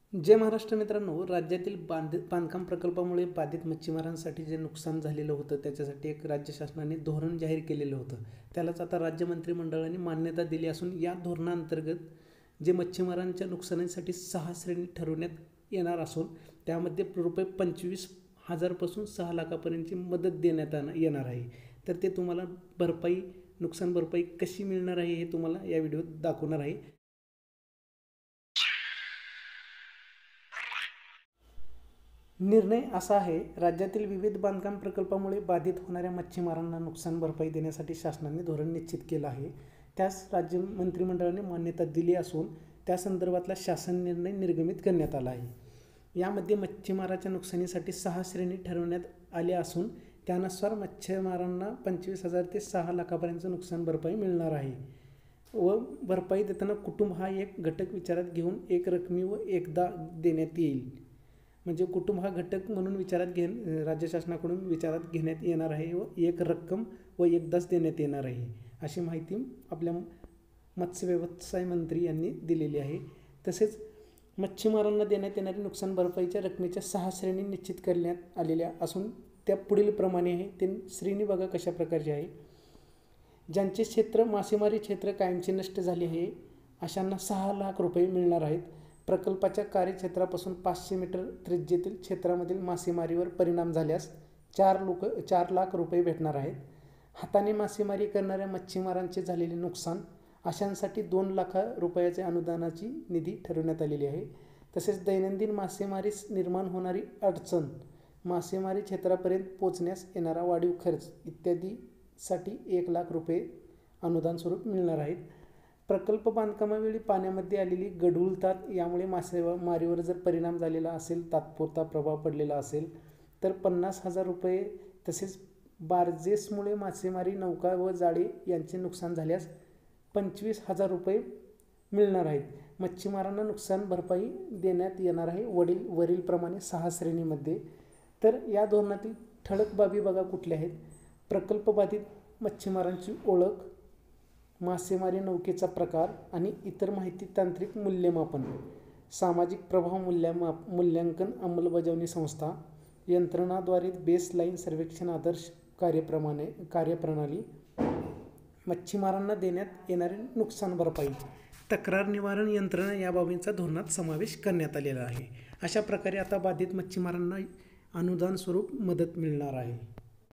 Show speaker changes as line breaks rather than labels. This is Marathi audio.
जय महाराष्ट्र मित्रांनो, राज्यातील बांधकाम प्रकल्पामुळे बाधित मच्छीमारांसाठी जे नुकसान झालेलं होतं त्याच्यासाठी एक राज्य शासनाने धोरण जाहीर केलेलं होतं. त्यालाच आता राज्य मंत्रिमंडळाने मान्यता दिली असून या धोरणाअंतर्गत जे मच्छीमारांच्या नुकसानीसाठी 6 श्रेणी ठरवण्यात येणार असून त्यामध्ये ₹25,000 पासून 6 लाखापर्यंतची मदत देण्यात येणार आहे. तर ते तुम्हाला नुकसान भरपाई कशी मिळणार आहे हे तुम्हाला या व्हिडिओत दाखवणार आहे. निर्णय असा आहे, राज्यातील विविध बांधकाम प्रकल्पामुळे बाधित होणाऱ्या मच्छीमारांना नुकसान भरपाई देण्यासाठी शासनाने धोरण निश्चित केलं आहे. त्यास राज्य मंत्रिमंडळाने मान्यता दिली असून त्या संदर्भातला शासन निर्णय निर्गमित करण्यात आला आहे. यामध्ये मच्छीमाराच्या नुकसानीसाठी 6 श्रेणी ठरवण्यात आल्या असून त्यानुसार मच्छीमारांना 25,000 ते 6 लाखापर्यंतचं नुकसान भरपाई मिळणार आहे. व भरपाई देताना कुटुंब हा एक घटक विचारात घेऊन एक रकमी व एकदा देण्यात येईल. म्हणजे कुटुंब हा घटक म्हणून राज्य शासनाकडून विचारात घेण्यात येणार आहे व एक रक्कम व एकदाच देण्यात येणार आहे, अशी माहिती आपल्या मत्स्य व्यवसाय मंत्री यांनी दिलेली आहे. तसेच मच्छीमारांना देण्यात येणारी नुकसान भरपाईच्या रकमेच्या 6 श्रेणी निश्चित करण्यात आलेल्या असून त्या पुढील प्रमाणे आहे. ते श्रेणी बघा कशा प्रकारची आहे. ज्यांचे क्षेत्र मासेमारी क्षेत्र कायमचे नष्ट झाले आहे अशांना 6 लाख रुपये मिळणार आहेत. प्रकल्पाच्या कार्यक्षेत्रापासून 500 मीटर त्रिज्येतील क्षेत्रामधील मासेमारीवर परिणाम झाल्यास 4 लाख रुपये भेटणार आहेत. हाताने मासेमारी करणाऱ्या मच्छीमारांचे झालेले नुकसान अशांसाठी 2 लाख रुपयाचे अनुदानाची निधी ठरवण्यात आलेली आहे. तसेच दैनंदिन मासेमारीस निर्माण होणारी अडचण, मासेमारी क्षेत्रापर्यंत पोचण्यास येणारा वाढीव खर्च इत्यादीसाठी 1 लाख रुपये अनुदान स्वरूप मिळणार आहेत. प्रकल्प बांधकामावेळी पाण्यामध्ये आलेली गढूळतात, यामुळे मासेमारीवर जर परिणाम झालेला असेल, तात्पुरता प्रभाव पडलेला असेल तर 50,000 रुपये. तसेच बार्जेसमुळे मासेमारी नौका व जाळे यांचे नुकसान झाल्यास 25,000 रुपये मिळणार आहेत. मच्छीमारांना नुकसान भरपाई देण्यात येणार आहे वरीलप्रमाणे 6 श्रेणीमध्ये. तर या धोरणातील ठळक बाबी बघा कुठल्या आहेत. प्रकल्पबाधित मच्छीमारांची ओळख, मासेमारी नौकेचा प्रकार आणि इतर माहिती, तांत्रिक मूल्यमापन, सामाजिक प्रभाव मूल्यांकन अंमलबजावणी संस्था, यंत्रणाद्वारे बेसलाईन सर्वेक्षण, आदर्श कार्यप्रणाली, मच्छीमारांना देण्यात येणारी नुकसान भरपाई, तक्रार निवारण यंत्रणा या बाबींचा धोरणात समावेश करण्यात आलेला आहे. अशा प्रकारे आता बाधित मच्छीमारांना अनुदान स्वरूप मदत मिळणार आहे.